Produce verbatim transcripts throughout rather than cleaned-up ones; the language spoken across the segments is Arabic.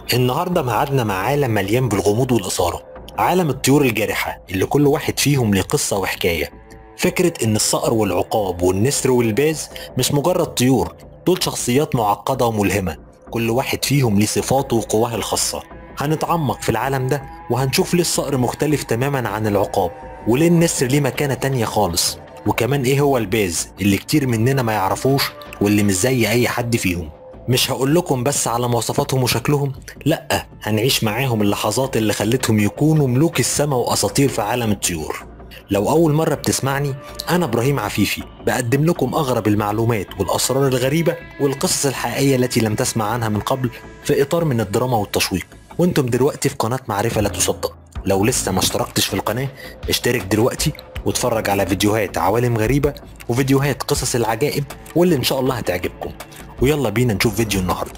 النهارده ميعادنا مع عالم مليان بالغموض والإثارة، عالم الطيور الجارحة اللي كل واحد فيهم ليه قصة وحكاية. فكرة إن الصقر والعقاب والنسر والباز مش مجرد طيور، دول شخصيات معقدة وملهمة، كل واحد فيهم ليه صفاته وقواه الخاصة. هنتعمق في العالم ده وهنشوف ليه الصقر مختلف تماما عن العقاب، وليه النسر ليه مكانة تانية خالص، وكمان إيه هو الباز اللي كتير مننا ما يعرفوش واللي مش زي أي حد فيهم. مش هقول لكم بس على مواصفاتهم وشكلهم، لأ، هنعيش معاهم اللحظات اللي خلتهم يكونوا ملوك السما وأساطير في عالم الطيور. لو أول مرة بتسمعني، أنا إبراهيم عفيفي، بقدم لكم أغرب المعلومات والأسرار الغريبة والقصص الحقيقية التي لم تسمع عنها من قبل في إطار من الدراما والتشويق. وانتم دلوقتي في قناة معرفة لا تصدق. لو لسه ما اشتركتش في القناة، اشترك دلوقتي واتفرج على فيديوهات عوالم غريبة وفيديوهات قصص العجائب واللي إن شاء الله هتعجبكم. ويلا بينا نشوف فيديو النهارده.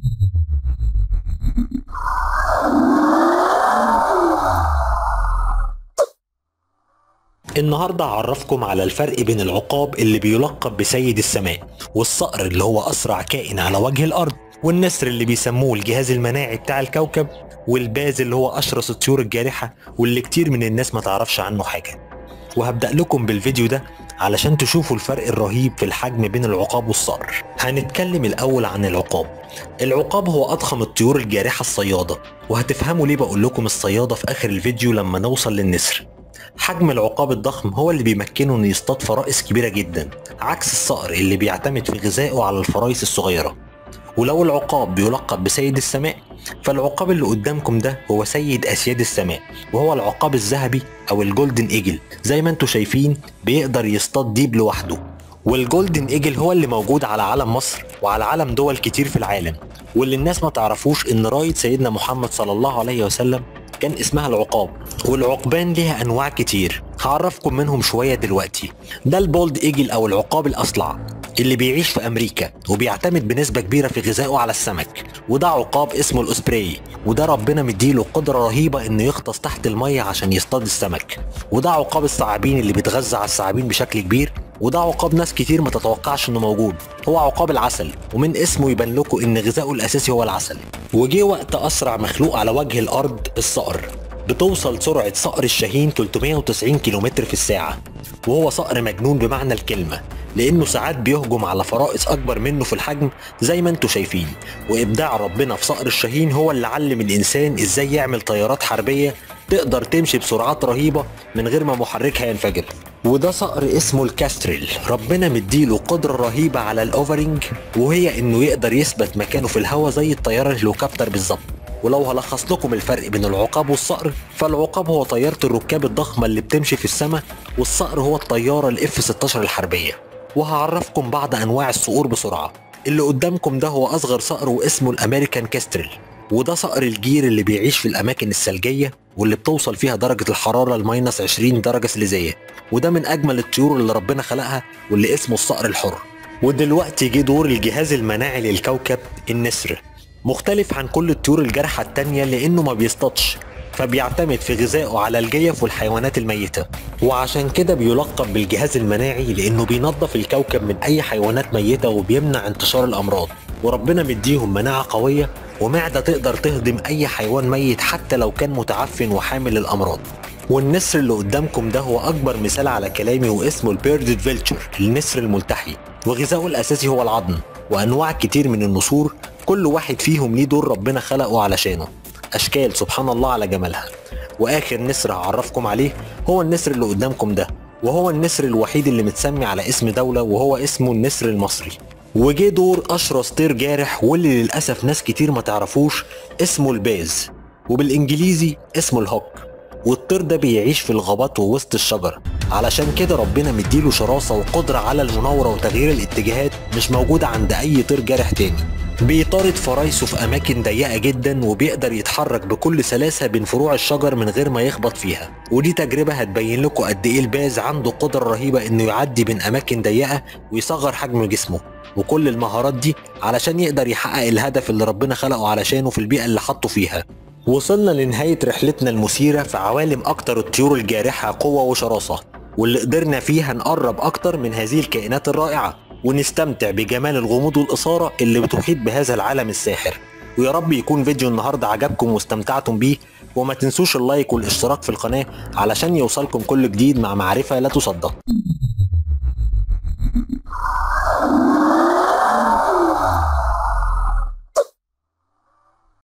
النهارده هعرفكم على الفرق بين العقاب اللي بيلقب بسيد السماء، والصقر اللي هو اسرع كائن على وجه الارض، والنسر اللي بيسموه الجهاز المناعي بتاع الكوكب، والباز اللي هو اشرس الطيور الجارحه واللي كتير من الناس ما تعرفش عنه حاجه. وهبدأ لكم بالفيديو ده علشان تشوفوا الفرق الرهيب في الحجم بين العقاب والصقر. هنتكلم الأول عن العقاب. العقاب هو أضخم الطيور الجارحة الصيادة، وهتفهموا ليه بقول لكم الصيادة في آخر الفيديو لما نوصل للنسر. حجم العقاب الضخم هو اللي بيمكنه انه يصطاد فرائس كبيرة جدا، عكس الصقر اللي بيعتمد في غذائه على الفرائس الصغيرة. ولو العقاب بيلقب بسيد السماء، فالعقاب اللي قدامكم ده هو سيد اسياد السماء، وهو العقاب الذهبي او الجولدن ايجل. زي ما انتم شايفين بيقدر يصطاد ديب لوحده. والجولدن ايجل هو اللي موجود على علم مصر وعلى علم دول كتير في العالم، واللي الناس ما تعرفوش ان راية سيدنا محمد صلى الله عليه وسلم كان اسمها العقاب. والعقبان ليها انواع كتير، هعرفكم منهم شوية دلوقتي. ده البولد ايجل او العقاب الاصلع اللي بيعيش في امريكا وبيعتمد بنسبة كبيرة في غذائه على السمك. وده عقاب اسمه الاسبراي، وده ربنا مديله قدرة رهيبة انه يغطس تحت المية عشان يصطاد السمك. وده عقاب الثعابين اللي بيتغذى على الثعابين بشكل كبير. وده عقاب ناس كتير ما تتوقعش انه موجود، هو عقاب العسل، ومن اسمه يبان لكم ان غذائه الاساسي هو العسل. وجه وقت اسرع مخلوق على وجه الارض الصقر، بتوصل سرعة صقر الشاهين ثلاثمائة وتسعين كيلومتر في الساعة. وهو صقر مجنون بمعنى الكلمة، لانه ساعات بيهجم على فرائس اكبر منه في الحجم زي ما انتم شايفين. وابداع ربنا في صقر الشاهين هو اللي علم الانسان ازاي يعمل طيارات حربية تقدر تمشي بسرعات رهيبة من غير ما محركها ينفجر. وده صقر اسمه الكاستريل، ربنا مديله قدرة رهيبة على الاوفرنج، وهي انه يقدر يثبت مكانه في الهواء زي الطيارة الهليكوبتر بالظبط. ولو هلخص لكم الفرق بين العقاب والصقر، فالعقاب هو طيارة الركاب الضخمة اللي بتمشي في السماء، والصقر هو الطيارة الاف ستاشر الحربية. وهعرفكم بعض انواع الصقور بسرعة. اللي قدامكم ده هو اصغر صقر واسمه الامريكان كاستريل، وده صقر الجير اللي بيعيش في الاماكن الثلجية واللي بتوصل فيها درجة الحرارة لماينس عشرين درجة سليزية. وده من اجمل الطيور اللي ربنا خلقها واللي اسمه الصقر الحر. ودلوقتي جه دور الجهاز المناعي للكوكب النسر. مختلف عن كل الطيور الجارحة التانية لانه ما بيصطادش، فبيعتمد في غذائه على الجيف والحيوانات الميتة. وعشان كده بيلقب بالجهاز المناعي لانه بينظف الكوكب من اي حيوانات ميتة وبيمنع انتشار الامراض. وربنا مديهم مناعة قوية ومعدة تقدر تهضم اي حيوان ميت حتى لو كان متعفن وحامل الامراض. والنسر اللي قدامكم ده هو اكبر مثال على كلامي، واسمه البيردد فيلتشر، النسر الملتحي. وغذائه الاساسي هو العظم. وانواع كتير من النسور كل واحد فيهم ليه دور ربنا خلقه علشانه، اشكال سبحان الله على جمالها. واخر نسر هعرفكم عليه هو النسر اللي قدامكم ده، وهو النسر الوحيد اللي متسمي على اسم دولة، وهو اسمه النسر المصري. وجه دور اشرس طير جارح واللي للاسف ناس كتير ما تعرفوش، اسمه الباز، وبالانجليزي اسمه الهوك. والطير ده بيعيش في الغابات ووسط الشجر، علشان كده ربنا مديله شراسة وقدرة على المناورة وتغيير الاتجاهات مش موجودة عند اي طير جارح تاني. بيطارد فرايسه في اماكن ضيقه جدا، وبيقدر يتحرك بكل سلاسه بين فروع الشجر من غير ما يخبط فيها. ودي تجربه هتبين لكم قد ايه الباز عنده قدره رهيبه انه يعدي بين اماكن ضيقه ويصغر حجم جسمه، وكل المهارات دي علشان يقدر يحقق الهدف اللي ربنا خلقه علشانه في البيئه اللي حطه فيها. وصلنا لنهايه رحلتنا المثيره في عوالم اكتر الطيور الجارحه قوه وشراسه، واللي قدرنا فيها نقرب اكتر من هذه الكائنات الرائعه ونستمتع بجمال الغموض والإثارة اللي بتحيط بهذا العالم الساحر. ويا رب يكون فيديو النهارده عجبكم واستمتعتم بيه، وما تنسوش اللايك والاشتراك في القناة علشان يوصلكم كل جديد مع معرفة لا تصدق.